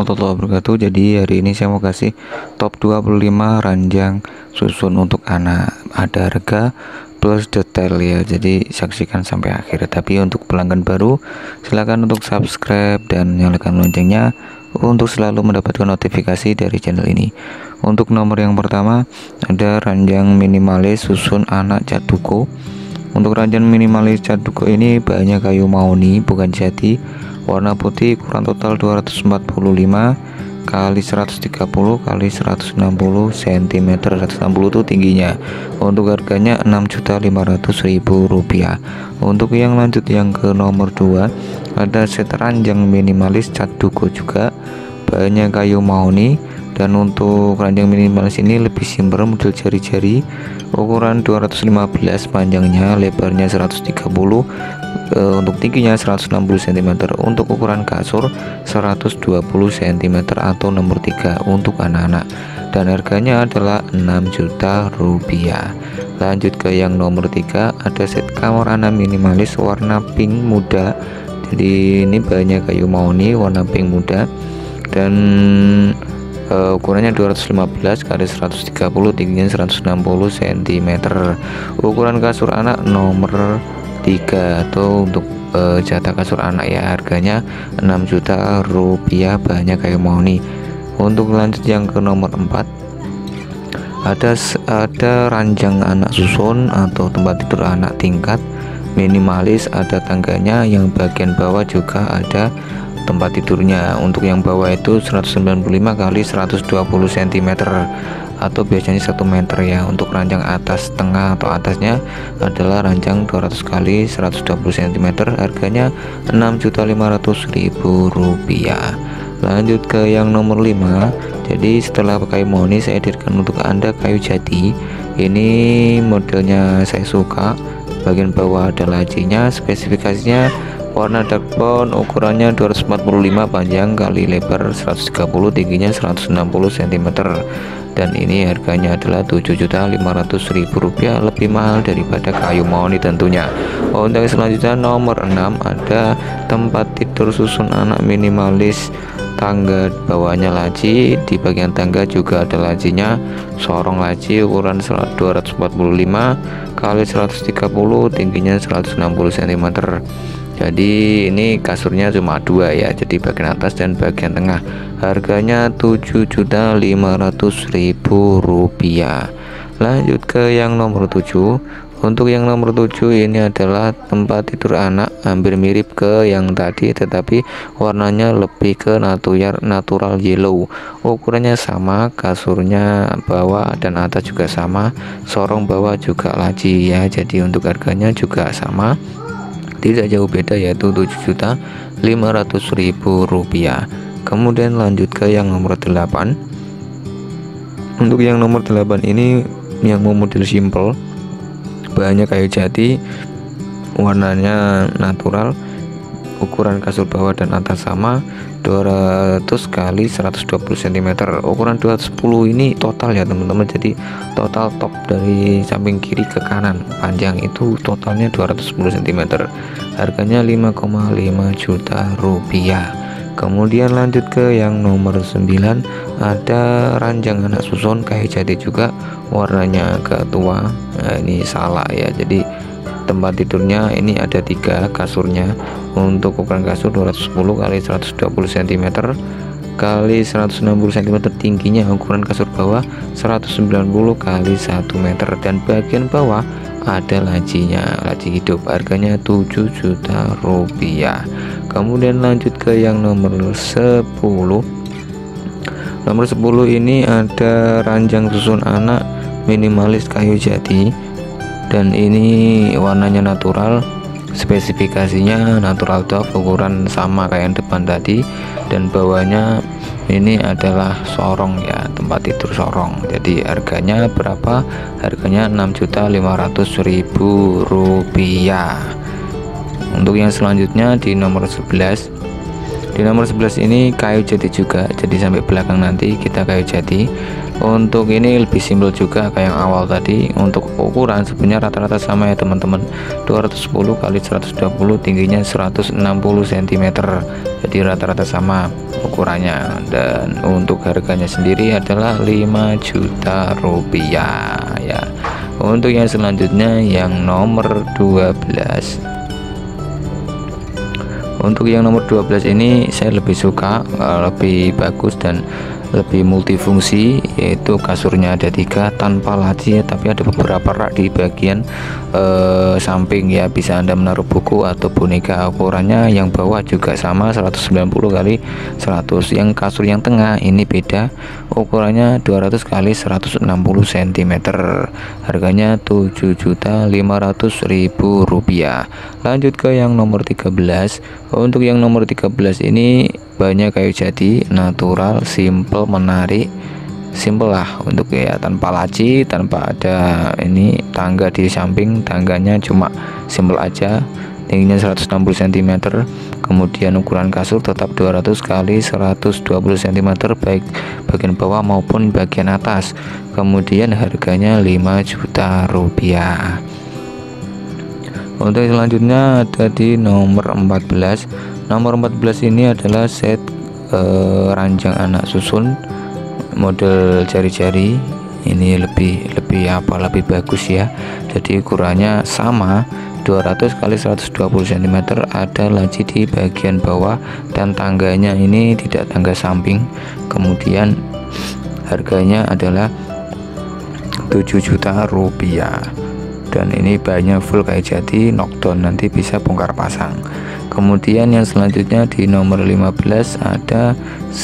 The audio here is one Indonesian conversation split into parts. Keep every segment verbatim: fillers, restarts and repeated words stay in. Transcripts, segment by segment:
warahmatullahi wabarakatuh. Jadi hari ini saya mau kasih top dua puluh lima ranjang susun untuk anak. Ada harga plus detail ya, jadi saksikan sampai akhir. Tapi untuk pelanggan baru silahkan untuk subscribe dan nyalakan loncengnya untuk selalu mendapatkan notifikasi dari channel ini. Untuk nomor yang pertama ada ranjang minimalis susun anak cat duko. Untuk ranjang minimalis cat duko ini bahannya kayu mahoni bukan jati, warna putih, ukuran total dua ratus empat puluh lima kali seratus tiga puluh kali seratus enam puluh sentimeter, seratus enam puluh itu tingginya. Untuk harganya enam juta lima ratus ribu rupiah. Untuk yang lanjut yang ke nomor dua ada set ranjang minimalis cat duko juga, bahannya kayu mahoni. Dan untuk ranjang minimalis ini lebih simpel, model jari-jari, ukuran dua ratus lima belas panjangnya, lebarnya seratus tiga puluh, e, untuk tingginya seratus enam puluh sentimeter. Untuk ukuran kasur seratus dua puluh sentimeter atau nomor tiga untuk anak-anak, dan harganya adalah enam juta rupiah. Lanjut ke yang nomor tiga ada set kamar anak minimalis warna pink muda. Jadi ini bahannya kayu mahoni warna pink muda, dan Uh, ukurannya dua ratus lima belas kali seratus tiga puluh, tingginya seratus enam puluh sentimeter. Ukuran kasur anak nomor tiga atau untuk uh, jatah kasur anak ya, harganya enam juta rupiah, bahannya kayu mahoni. Untuk lanjut yang ke nomor empat ada ada ranjang anak susun atau tempat tidur anak tingkat minimalis, ada tangganya, yang bagian bawah juga ada tempat tidurnya. Untuk yang bawah itu seratus sembilan puluh lima kali seratus dua puluh sentimeter atau biasanya satu meter ya. Untuk ranjang atas tengah atau atasnya adalah ranjang dua ratus kali seratus dua puluh sentimeter, harganya enam juta lima ratus ribu rupiah. Lanjut ke yang nomor lima. Jadi setelah kayu mahoni saya hadirkan untuk Anda kayu jati. Ini modelnya saya suka, bagian bawah ada lacinya, spesifikasinya warna dark brown, ukurannya dua ratus empat puluh lima panjang kali lebar seratus tiga puluh, tingginya seratus enam puluh sentimeter, dan ini harganya adalah tujuh juta lima ratus ribu rupiah, lebih mahal daripada kayu mahoni tentunya. Untuk selanjutnya nomor enam ada tempat tidur susun anak minimalis, tangga bawahnya laci, di bagian tangga juga ada lacinya, sorong laci ukuran dua ratus empat puluh lima kali seratus tiga puluh, tingginya seratus enam puluh sentimeter. Jadi ini kasurnya cuma dua ya, jadi bagian atas dan bagian tengah. Harganya tujuh juta lima ratus ribu rupiah. Lanjut ke yang nomor tujuh. Untuk yang nomor tujuh ini adalah tempat tidur anak, hampir mirip ke yang tadi tetapi warnanya lebih ke natural natural yellow. Ukurannya sama, kasurnya bawah dan atas juga sama, sorong bawah juga laci ya. Jadi untuk harganya juga sama, tidak jauh beda, yaitu tujuh juta lima ratus ribu rupiah. Kemudian lanjut ke yang nomor delapan. Untuk yang nomor delapan ini yang model simple, bahannya kayu jati, warnanya natural, ukuran kasur bawah dan atas sama, dua ratus kali seratus dua puluh sentimeter. Ukuran dua ratus sepuluh ini total ya teman-teman, jadi total top dari samping kiri ke kanan panjang itu totalnya dua ratus sepuluh sentimeter. Harganya lima koma lima juta rupiah. Kemudian lanjut ke yang nomor sembilan ada ranjang anak susun kayu jati juga, warnanya agak tua. Nah, ini salah ya, jadi tempat tidurnya ini ada tiga kasurnya. Untuk ukuran kasur dua ratus sepuluh kali seratus dua puluh sentimeter kali seratus enam puluh sentimeter, tingginya. Ukuran kasur bawah seratus sembilan puluh kali satu meter, dan bagian bawah ada lacinya, laci hidup. Harganya tujuh juta rupiah. Kemudian lanjut ke yang nomor sepuluh. Nomor sepuluh ini ada ranjang susun anak minimalis kayu jati, dan ini warnanya natural, spesifikasinya natural top, ukuran sama kayak yang depan tadi, dan bawahnya ini adalah sorong ya, tempat tidur sorong. Jadi harganya berapa? Harganya enam juta lima ratus ribu rupiah. Untuk yang selanjutnya di nomor sebelas Di nomor sebelas ini kayu jati juga, jadi sampai belakang nanti kita kayu jati. Untuk ini lebih simpel juga kayak yang awal tadi. Untuk ukuran sebenarnya rata-rata sama ya teman-teman, dua ratus sepuluh kali seratus dua puluh, tingginya seratus enam puluh sentimeter, jadi rata-rata sama ukurannya. Dan untuk harganya sendiri adalah lima juta rupiah ya. Untuk yang selanjutnya yang nomor dua belas. Untuk yang nomor dua belas ini saya lebih suka, lebih bagus dan lebih multifungsi, yaitu kasurnya ada tiga tanpa laci ya, tapi ada beberapa rak di bagian eh, samping ya, bisa Anda menaruh buku atau boneka. Ukurannya yang bawah juga sama seratus sembilan puluh kali seratus. Yang kasur yang tengah ini beda, ukurannya dua ratus kali seratus enam puluh sentimeter. Harganya tujuh juta lima ratus ribu rupiah. Lanjut ke yang nomor tiga belas. Untuk yang nomor tiga belas ini banyak kayu jati, natural, simple, menarik, simple lah untuk ya, tanpa laci, tanpa ada ini tangga di samping, tangganya cuma simple aja, tingginya seratus enam puluh sentimeter. Kemudian ukuran kasur tetap dua ratus kali seratus dua puluh sentimeter, baik bagian bawah maupun bagian atas. Kemudian harganya lima juta rupiah. Untuk selanjutnya ada di nomor empat belas. Nomor empat belas ini adalah set eh, ranjang anak susun model jari-jari. Ini lebih lebih apa lebih bagus ya. Jadi ukurannya sama dua ratus kali seratus dua puluh sentimeter, ada laci di bagian bawah dan tangganya ini tidak tangga samping. Kemudian harganya adalah tujuh juta rupiah. Dan ini bahannya full kayu jati, knockdown, nanti bisa bongkar pasang. Kemudian yang selanjutnya di nomor lima belas ada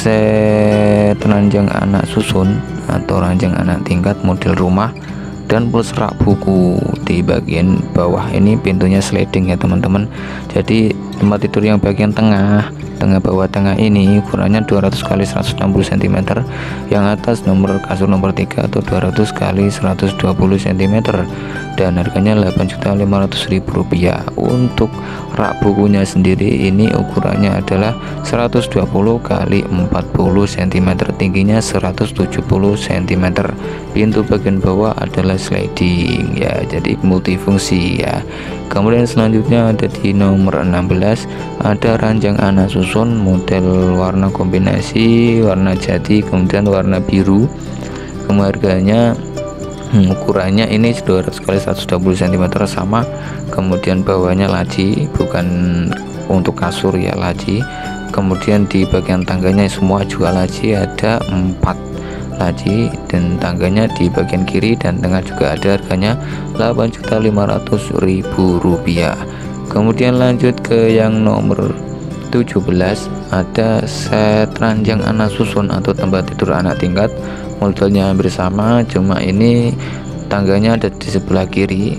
set ranjang anak susun atau ranjang anak tingkat model rumah dan plus rak buku. Di bagian bawah ini pintunya sliding ya teman-teman, jadi tempat tidur yang bagian tengah tengah bawah tengah ini ukurannya dua ratus kali seratus enam puluh sentimeter, yang atas nomor kasur nomor tiga atau dua ratus kali seratus dua puluh sentimeter, dan harganya delapan juta lima ratus ribu rupiah. Untuk rak bukunya sendiri ini ukurannya adalah seratus dua puluh kali empat puluh sentimeter, tingginya seratus tujuh puluh sentimeter. Pintu bagian bawah adalah sliding ya, jadi multifungsi ya. Kemudian selanjutnya ada di nomor enam belas, ada ranjang anak susun model warna kombinasi warna jati kemudian warna biru. Kemudian harganya hmm, ukurannya ini dua ratus kali seratus dua puluh sentimeter sama. Kemudian bawahnya laci, bukan untuk kasur ya, laci. Kemudian di bagian tangganya semua juga laci, ada empat laci, dan tangganya di bagian kiri dan tengah juga ada. Harganya delapan juta lima ratus ribu rupiah. Kemudian lanjut ke yang nomor tujuh belas, ada set ranjang anak susun atau tempat tidur anak tingkat, modelnya hampir sama, cuma ini tangganya ada di sebelah kiri,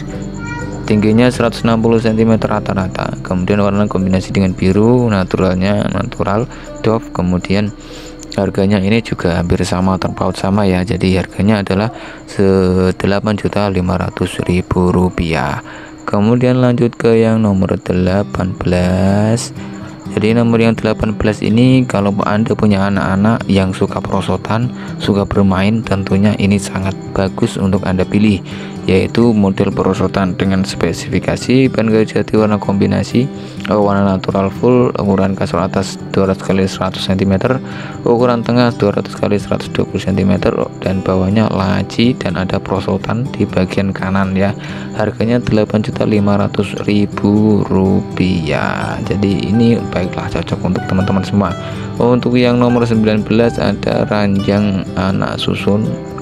tingginya seratus enam puluh sentimeter rata-rata. Kemudian warna kombinasi dengan biru, naturalnya natural doff. Kemudian harganya ini juga hampir sama, terpaut sama ya, jadi harganya adalah delapan juta lima ratus ribu rupiah. Kemudian lanjut ke yang nomor delapan belas. Jadi nomor yang delapan belas ini kalau Anda punya anak-anak yang suka perosotan, suka bermain, tentunya ini sangat bagus untuk Anda pilih, yaitu model perosotan dengan spesifikasi ban kayu jati warna kombinasi, warna natural full, ukuran kasur atas dua ratus kali seratus sentimeter, ukuran tengah dua ratus kali seratus dua puluh sentimeter, dan bawahnya laci dan ada perosotan di bagian kanan ya. Harganya delapan juta lima ratus ribu rupiah. Jadi ini baiklah cocok untuk teman-teman semua. Untuk yang nomor sembilan belas ada ranjang anak susun.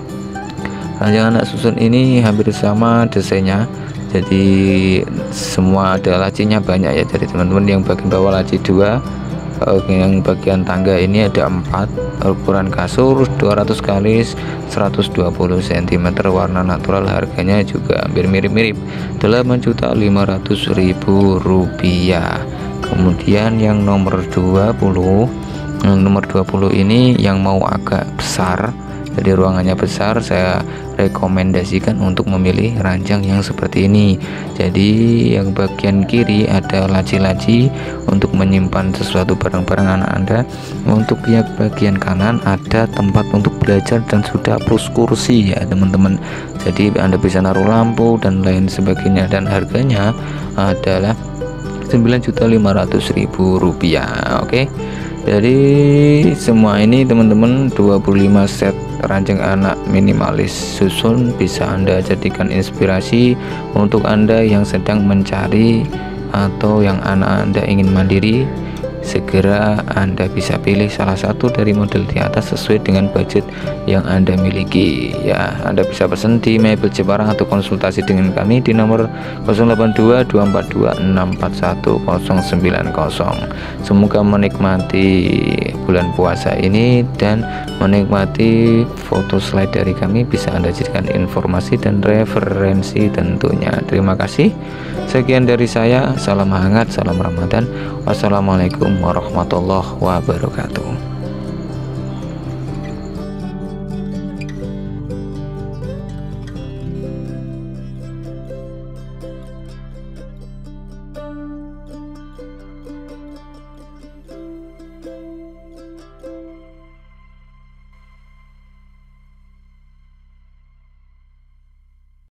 Ranjang anak susun ini hampir sama desainnya, jadi semua ada lacinya banyak ya. Jadi teman-teman yang bagian bawah laci dua, yang bagian tangga ini ada empat. Ukuran kasur dua ratus kali seratus dua puluh sentimeter, warna natural. Harganya juga hampir mirip-mirip, delapan juta lima ratus ribu rupiah. Kemudian yang nomor dua puluh, yang nomor dua puluh ini yang mau agak besar, Jadi ruangannya besar, saya rekomendasikan untuk memilih ranjang yang seperti ini. Jadi yang bagian kiri ada laci-laci untuk menyimpan sesuatu barang-barang anak Anda. Untuk yang bagian kanan ada tempat untuk belajar dan sudah plus kursi ya teman-teman. Jadi Anda bisa naruh lampu dan lain sebagainya, dan harganya adalah sembilan juta lima ratus ribu rupiah. Oke, jadi semua ini teman-teman dua puluh lima set ranjang anak minimalis susun bisa Anda jadikan inspirasi untuk Anda yang sedang mencari atau yang anak Anda ingin mandiri. Segera Anda bisa pilih salah satu dari model di atas sesuai dengan budget yang Anda miliki ya. Anda bisa pesan di Mebel Jepara atau konsultasi dengan kami di nomor nol delapan dua dua empat dua enam empat satu nol sembilan nol. Semoga menikmati bulan puasa ini dan menikmati foto slide dari kami bisa Anda jadikan informasi dan referensi tentunya. Terima kasih. Sekian dari saya, salam hangat, salam Ramadan. Wassalamualaikum warahmatullahi wabarakatuh.